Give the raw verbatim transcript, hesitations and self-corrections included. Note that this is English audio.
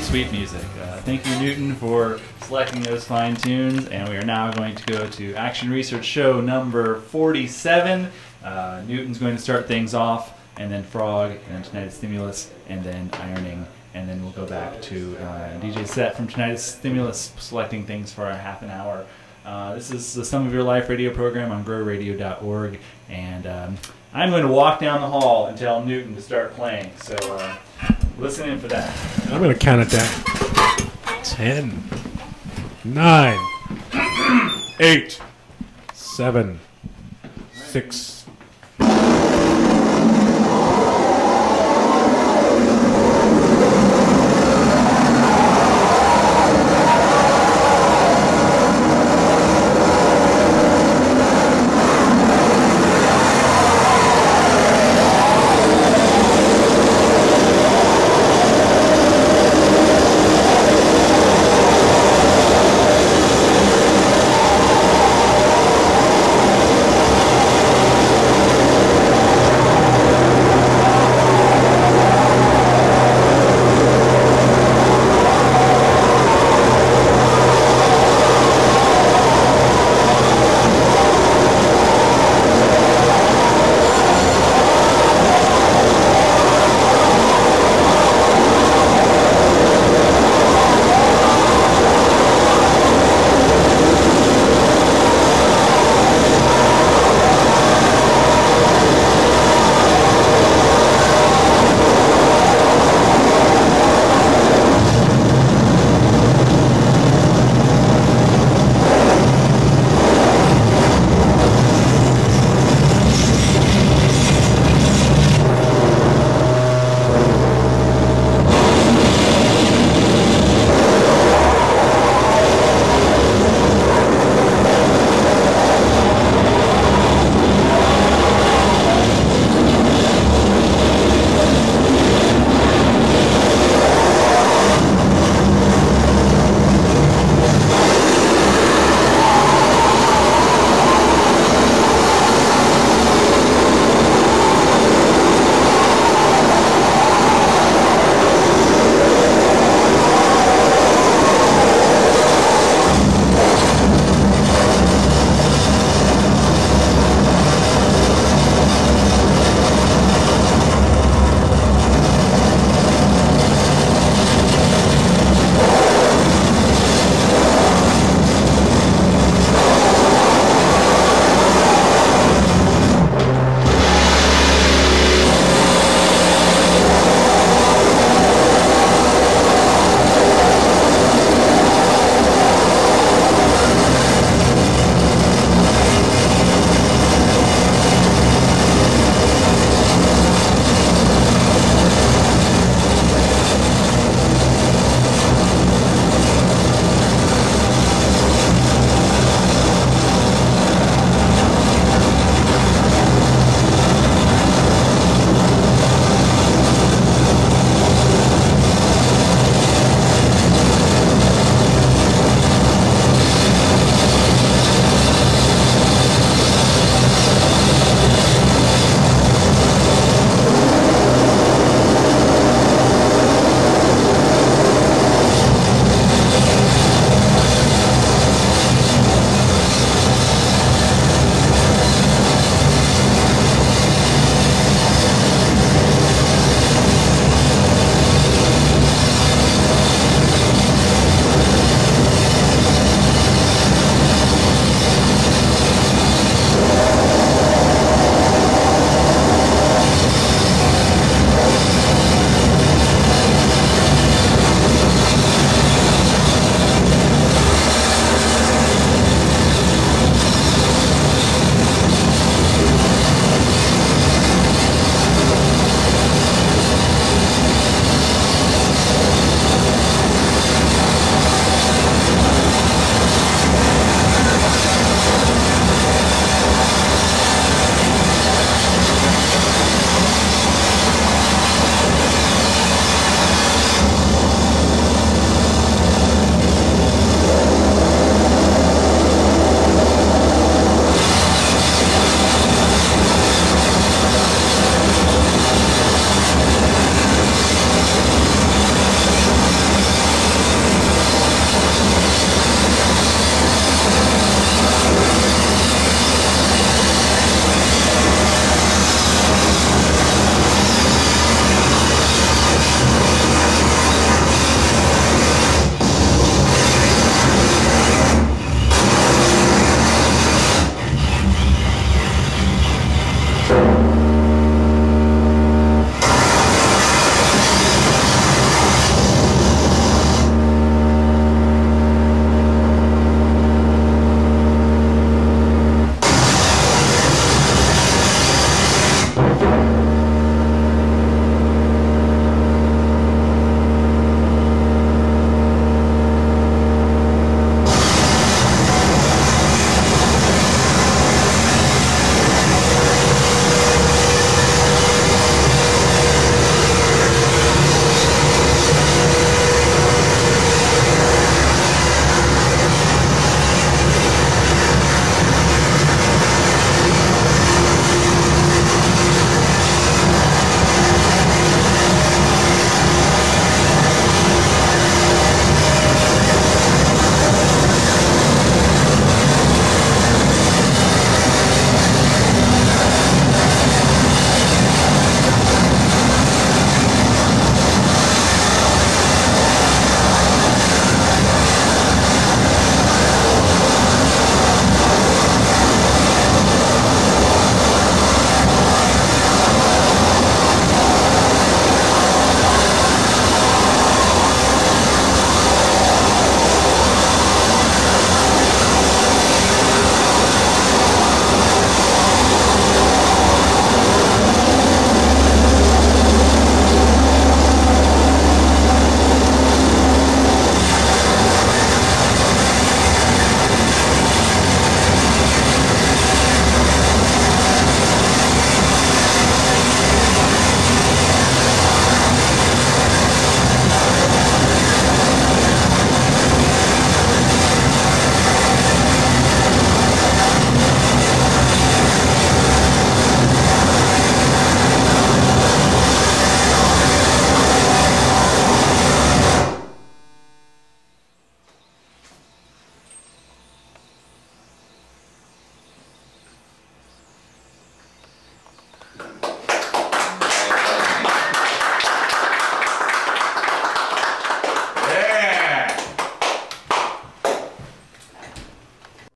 sweet music. Uh, thank you, Newton, for selecting those fine tunes. And we are now going to go to Action Research Show number forty-seven. Uh, Newton's going to start things off, and then Frog, and then Tinnitus Stimulus, and then Ironing. And then we'll go back to uh, D J set from Tinnitus Stimulus, selecting things for a half an hour. Uh, this is the Some of Your Life radio program on grow radio dot org, and um, I'm going to walk down the hall and tell Newton to start playing, so uh, listen in for that. I'm going to count it down. Ten, nine, eight, seven, six,